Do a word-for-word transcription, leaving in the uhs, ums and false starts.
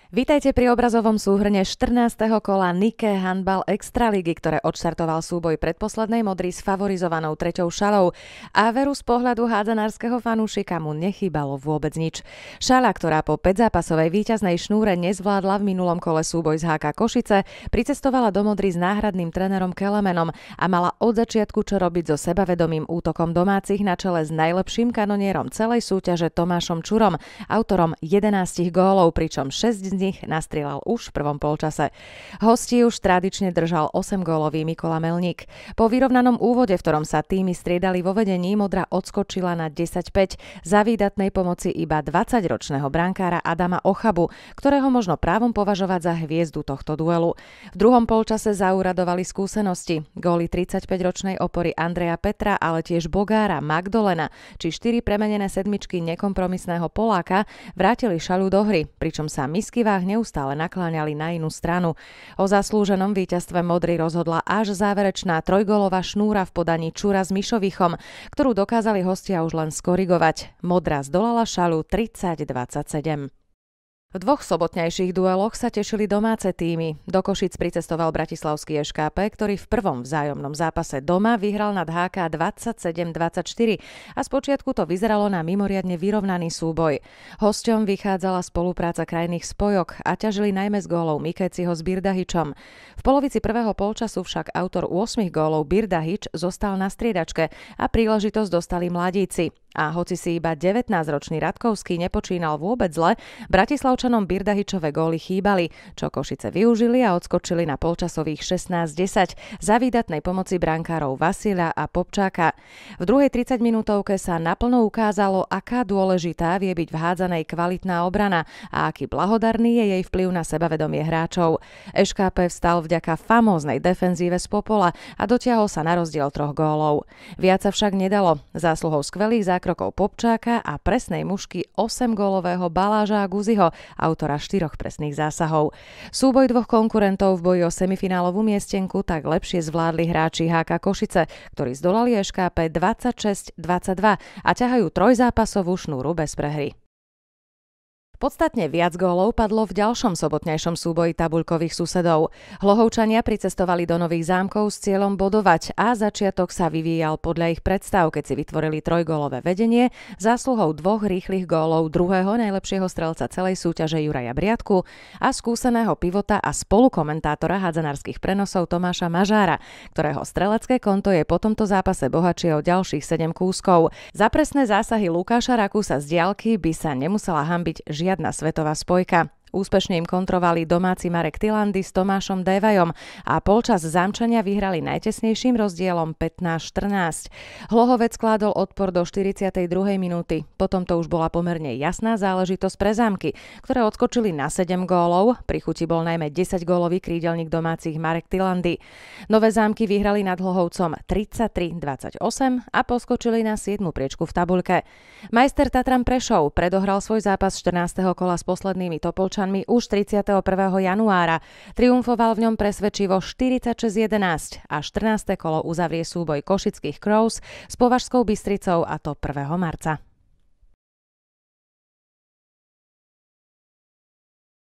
Vítajte pri obrazovom súhrne štrnásteho kola Nike handbal extraligy, ktoré odštartoval súboj predposlednej Modry s favorizovanou treťou Šalou. A veru z pohľadu hádzanárskeho fanúšika mu nechýbalo vôbec nič. Šala, ktorá po päťzápasovej víťaznej šnúre nezvládla v minulom kole súboj z há ká Košice, pricestovala do Modry s náhradným trénerom Kelemenom a mala od začiatku čo robiť so sebavedomým útokom domácich na čele s najlepším kanonierom celej súťaže Tomášom Čurom, autorom jedenásť gólov, pričom šesť z nich nastrieľal už v prvom polčase. Hostí už tradične držal osemgólový Mikola Melník. Po vyrovnanom úvode, v ktorom sa týmy striedali vo vedení, Modra odskočila na desať päť za výdatnej pomoci iba dvadsaťročného brankára Adama Ochabu, ktorého možno právom považovať za hviezdu tohto duelu. V druhom polčase zauradovali skúsenosti. Góly tridsaťpäťročnej opory Andreja Petra, ale tiež Bogára, Magdolena či štyri premenené sedmičky nekompromisného Poláka vrátili Šalu do hry, pričom sa misky neustále nakláňali na inú stranu. O zaslúženom víťazstve Modry rozhodla až záverečná trojgólová šnúra v podaní Čura s Mišovichom, ktorú dokázali hostia už len skorigovať. Modra zdolala Šalu tridsať dvadsaťsedem. V dvoch sobotnejších dueloch sa tešili domáce týmy. Do Košíc pricestoval bratislavský eš ká pé, ktorý v prvom vzájomnom zápase doma vyhral nad há ká dvadsaťsedem dvadsaťštyri a spočiatku to vyzeralo na mimoriadne vyrovnaný súboj. Hosťom vychádzala spolupráca krajných spojok a ťažili najmä z gólov Mikeciho s Birdahičom. V polovici prvého polčasu však autor ôsmich gólov Birdahič zostal na striedačke a príležitosť dostali mladíci. A hoci si iba devätnásťročný Radkovský nepočínal vôbec zle, Bratislavčanom Birdahičove góly chýbali, čo Košice využili a odskočili na polčasových šestnásť desať za výdatnej pomoci brankárov Vasila a Popčáka. V druhej tridsaťminútovke sa naplno ukázalo, aká dôležitá vie byť v hádzanej kvalitná obrana a aký blahodarný je jej vplyv na sebavedomie hráčov. eš ká pé vstal vďaka famóznej defenzíve z popola a dotiahol sa na rozdiel troch gólov. Viac sa však nedalo. Zásluhou skvelých krokov Popčáka a presnej mušky osemgólového Baláža a Guziho, autora štyroch presných zásahov. Súboj dvoch konkurentov v boji o semifinálovú miestenku tak lepšie zvládli hráči há ká Košice, ktorí zdolali eš ká pé dvadsaťšesť dvadsaťdva a ťahajú trojzápasovú šnúru bez prehry. Podstatne viac gólov padlo v ďalšom sobotnejšom súboji tabuľkových susedov. Hlohovčania pricestovali do Nových Zámkov s cieľom bodovať a začiatok sa vyvíjal podľa ich predstav, keď si vytvorili trojgólové vedenie zásluhou dvoch rýchlych gólov druhého najlepšieho strelca celej súťaže Juraja Briadku a skúseného pivota a spolukomentátora hádzanárskych prenosov Tomáša Mažára, ktorého strelecké konto je po tomto zápase bohatšie o ďalších sedem kúskov. Za presné zásahy Lukáša Rakusa z diaľky by sa nemusela hanbiť žiadna Žiadna svetová spojka. Úspešne im kontrovali domáci Marek Tilandy s Tomášom Dévajom a polčas Zámčania vyhrali najtesnejším rozdielom pätnásť štrnásť. Hlohovec kládol odpor do štyridsiatej druhej minúty. Potom to už bola pomerne jasná záležitosť pre Zámky, ktoré odskočili na sedem gólov. Pri chuti bol najmä desaťgólový krídelník domácich Marek Tilandy. Nové Zámky vyhrali nad Hlohovcom tridsaťtri dvadsaťosem a poskočili na siedmu priečku v tabuľke. Majster Tatran Prešov predohral svoj zápas štrnásteho kola s poslednými Topolčanmi už tridsiateho prvého januára. Triumfoval v ňom presvedčivo štyridsaťšesť jedenásť a štrnáste kolo uzavrie súboj košických Crows s Považskou Bystricou, a to prvého marca.